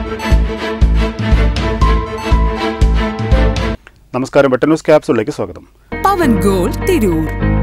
നമസ്കാരം, വെട്ടൻ ന്യൂസ് ക്യാപ്സൂളിലേക്ക് സ്വാഗതം. പവൻ ഗോൾ തിരൂർ.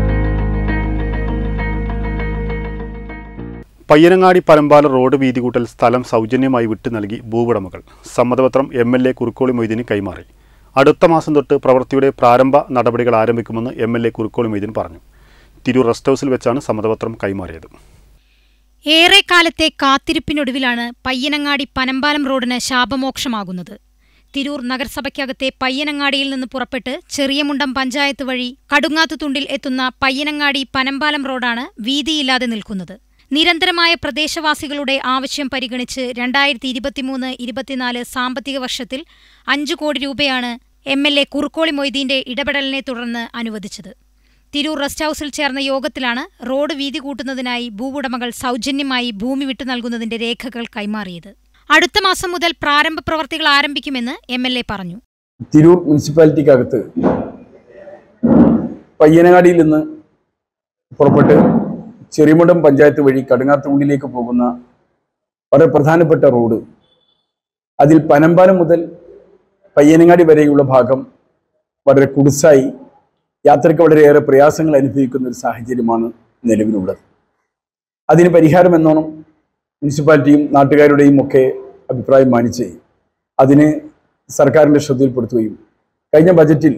പയ്യനങ്ങാടി പനമ്പാലം റോഡ് വീതികൂട്ടൽ സ്ഥലം സൗജന്യമായി വിട്ടു നൽകി ഭൂവുടമകൾ. സമ്മതപത്രം MLA കുറുക്കോളി മൊയ്തീന് കൈമാറി. അടുത്ത മാസം തൊട്ട് പ്രവൃത്തിയുടെ പ്രാരംഭ നടപടികൾ ആരംഭിക്കുമെന്ന് MLA കുറുക്കോളി മൊയ്തീൻ പറഞ്ഞു. തിരൂർ റെസ്റ്റ് ഹൌസിൽ വെച്ചാണ് സമ്മതപത്രം കൈമാറിയത്. ഏറെക്കാലത്തെ കാത്തിരിപ്പിനൊടുവിലാണ് പയ്യനങ്ങാടി പനമ്പാലം റോഡിന് ശാപമോക്ഷമാകുന്നത്. തിരൂർ നഗരസഭയ്ക്കകത്തെ പയ്യനങ്ങാടിയിൽ നിന്ന് പുറപ്പെട്ട് ചെറിയമുണ്ടം പഞ്ചായത്ത് വഴി കടുങ്ങാത്തുതുണ്ടിൽ എത്തുന്ന പയ്യനങ്ങാടി പനമ്പാലം റോഡാണ് വീതിയില്ലാതെ നിൽക്കുന്നത്. നിരന്തരമായ പ്രദേശവാസികളുടെ ആവശ്യം പരിഗണിച്ച് 2023-24 സാമ്പത്തിക വർഷത്തിൽ 5 കോടി രൂപയാണ് MLA കുറുക്കോളി മൊയ്തീന്റെ ഇടപെടലിനെ തുടർന്ന് അനുവദിച്ചത്. തിരൂർ റെസ്റ്റ് ഹൌസിൽ ചേർന്ന യോഗത്തിലാണ് റോഡ് വീതി കൂട്ടുന്നതിനായി ഭൂവുടമകൾ സൗജന്യമായി ഭൂമി വിട്ടു നൽകുന്നതിന്റെ രേഖകൾ കൈമാറിയത്. അടുത്ത മാസം മുതൽ പ്രാരംഭ പ്രവർത്തികൾ ആരംഭിക്കുമെന്ന് MLA പറഞ്ഞു. തിരൂർ മുനിസിപ്പാലിറ്റിക്കകത്ത് പയ്യനങ്ങാടിയിൽ നിന്ന് പുറപ്പെട്ട് ചെറിയമുണ്ടം പഞ്ചായത്ത് വഴി കടുങ്ങാത്തുകുണ്ടിലേക്ക് പോകുന്ന വളരെ പ്രധാനപ്പെട്ട റോഡ്, അതിൽ പനമ്പാലം മുതൽ പയ്യനങ്ങാടി വരെയുള്ള ഭാഗം വളരെ കുടുസായി യാത്രയ്ക്ക് വളരെയേറെ പ്രയാസങ്ങൾ അനുഭവിക്കുന്ന ഒരു സാഹചര്യമാണ് നിലവിലുള്ളത്. അതിന് പരിഹാരമെന്നോണം മുനിസിപ്പാലിറ്റിയും നാട്ടുകാരുടെയും ഒക്കെ അഭിപ്രായം മാനിച്ച് അതിന് സർക്കാരിൻ്റെ ശ്രദ്ധയിൽപ്പെടുത്തുകയും കഴിഞ്ഞ ബജറ്റിൽ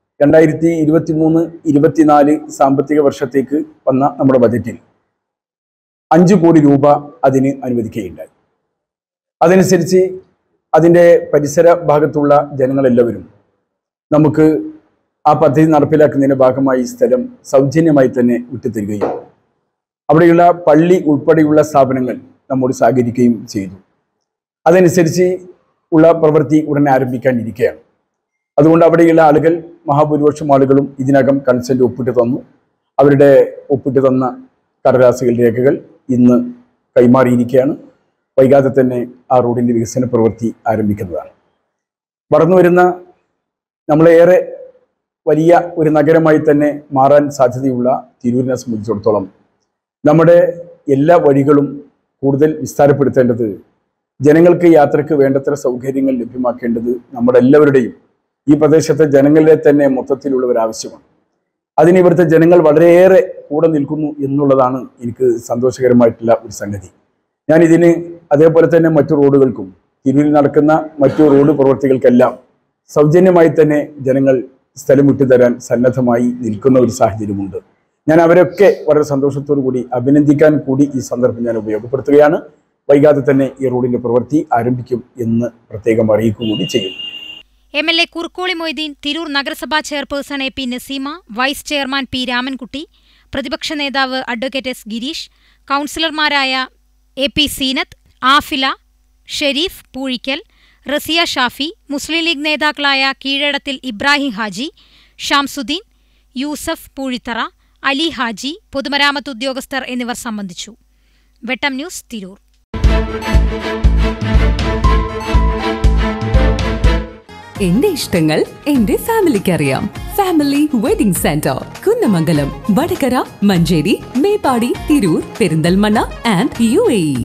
2023-24 സാമ്പത്തിക വർഷത്തേക്ക് വന്ന നമ്മുടെ ബജറ്റിൽ 5 കോടി രൂപ അതിന് അനുവദിക്കുകയുണ്ടായി. അതനുസരിച്ച് അതിൻ്റെ പരിസര ഭാഗത്തുള്ള ജനങ്ങളെല്ലാവരും നമുക്ക് ആ പദ്ധതി നടപ്പിലാക്കുന്നതിൻ്റെ ഭാഗമായി സ്ഥലം സൗജന്യമായി തന്നെ വിട്ടുതരികയും അവിടെയുള്ള പള്ളി ഉൾപ്പെടെയുള്ള സ്ഥാപനങ്ങൾ നമ്മോട് സഹകരിക്കുകയും ചെയ്തു. അതനുസരിച്ച് ഉള്ള പ്രവൃത്തി ഉടനെ ആരംഭിക്കാനിരിക്കുകയാണ്. അതുകൊണ്ട് അവിടെയുള്ള ആളുകൾ, മഹാഭൂരിപക്ഷം ആളുകളും ഇതിനകം കൺസെന്റ് ഒപ്പിട്ട് തന്നു. അവരുടെ ഒപ്പിട്ട് തന്ന കടലാസുകൾ, രേഖകൾ ഇന്ന് കൈമാറിയിരിക്കുകയാണ്. വൈകാതെ തന്നെ ആ റോഡിൻ്റെ വികസന പ്രവൃത്തി ആരംഭിക്കുന്നതാണ്. വളർന്നു വരുന്ന നമ്മളേറെ വലിയ ഒരു നഗരമായി തന്നെ മാറാൻ സാധ്യതയുള്ള തിരൂരിനെ സംബന്ധിച്ചിടത്തോളം നമ്മുടെ എല്ലാ വഴികളും കൂടുതൽ വിസ്താരപ്പെടുത്തേണ്ടത്, ജനങ്ങൾക്ക് യാത്രയ്ക്ക് വേണ്ടത്ര സൗകര്യങ്ങൾ ലഭ്യമാക്കേണ്ടത് നമ്മുടെ എല്ലാവരുടെയും ഈ പ്രദേശത്തെ ജനങ്ങളുടെ തന്നെ മൊത്തത്തിലുള്ള ഒരു ആവശ്യമാണ്. അതിന് ഇവിടുത്തെ ജനങ്ങൾ വളരെയേറെ കൂടെ നിൽക്കുന്നു എന്നുള്ളതാണ് എനിക്ക് സന്തോഷകരമായിട്ടുള്ള ഒരു സംഗതി. ഞാനിതിന് അതേപോലെ തന്നെ മറ്റു റോഡുകൾക്കും തിരൂരിൽ നടക്കുന്ന മറ്റു റോഡ് പ്രവൃത്തികൾക്കെല്ലാം സൗജന്യമായി തന്നെ ജനങ്ങൾ സ്ഥലം വിട്ടുതരാൻ സന്നദ്ധമായി നിൽക്കുന്ന ഒരു സാഹചര്യമുണ്ട്. ഞാൻ അവരൊക്കെ വളരെ സന്തോഷത്തോടു കൂടി അഭിനന്ദിക്കാൻ കൂടി ഈ സന്ദർഭം ഞാൻ ഉപയോഗപ്പെടുത്തുകയാണ്. വൈകാതെ തന്നെ ഈ റോഡിന്റെ പ്രവൃത്തി ആരംഭിക്കും എന്ന് പ്രത്യേകം അറിയിക്കുകയും ചെയ്യും. MLA കുറുക്കോളി മൊയ്തീൻ, തിരൂർ നഗരസഭാ chairperson AP Naseema, vice chairman P Ramankutty, പ്രതിപക്ഷ നേതാവ് അഡ്വക്കേറ്റ് S ഗിരീഷ്, കൗൺസിലർമാരായ AP സീനത്ത്, ആഫില, ഷെരീഫ് പൂഴിക്കൽ, റസിയ ഷാഫി, മുസ്ലിം ലീഗ് നേതാക്കളായ കീഴടത്തിൽ ഇബ്രാഹിം ഹാജി, ഷംസുദ്ദീൻ, യൂസഫ് പൂഴിത്തറ, അലി ഹാജി, പൊതുമരാമത്ത് ഉദ്യോഗസ്ഥർ എന്നിവർ സംബന്ധിച്ചു. വെട്ടം ന്യൂസ്, തിരൂർ. എന്റെ ഇഷ്ടങ്ങൾ എന്റെ ഫാമിലിക്ക് അറിയാം. Family wedding centre, Kunnamangalam, Vadakara, Manjeri, Meppadi, Tirur, Perinthalmanna and UAE.